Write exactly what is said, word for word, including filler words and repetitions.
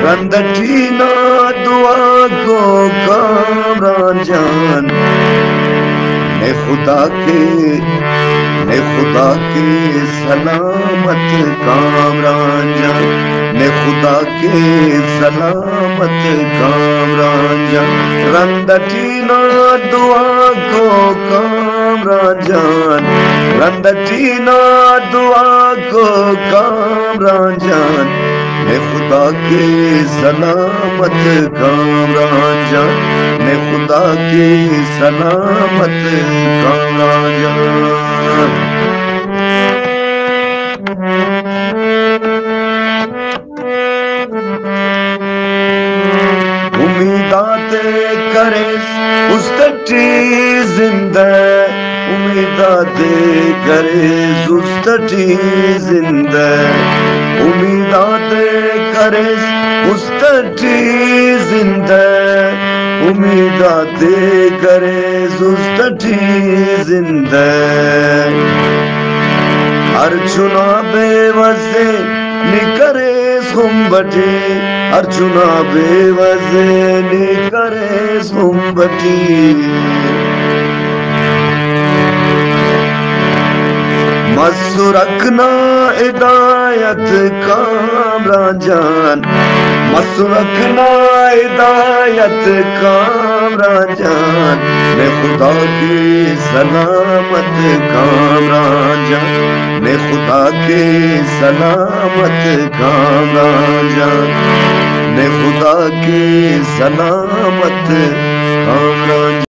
رندٹینا دعا کو کامران جان، میں خدا کے میں خدا کے سلامت کامران جان، میں خدا کے سلامت کامران جان، رندٹینا دعا کو کامران جان، رندٹینا دعا کو کامران جان، میں خدا کے سلامت کامران جان، میں خدا کے سلامت کامران جان۔ امیدات کرے اس تٹی زندہ، امیدات کرے اس تٹی زندہ، امیدات کرے اس تٹی زندہ، امیدات کرے اس تٹی زندہ، ہر چنا بے وزے نکرے سنبٹی، ہر چنا بے وزے نکرے سنبٹی، مسو رکھنا ہدایت کامران جان، مسو رکھنا ہدایت کامران جان، میں خدا کی سلامت کامران جان، میں خدا کی سلامت کامران جان، میں خدا کی سلامت کامران جان۔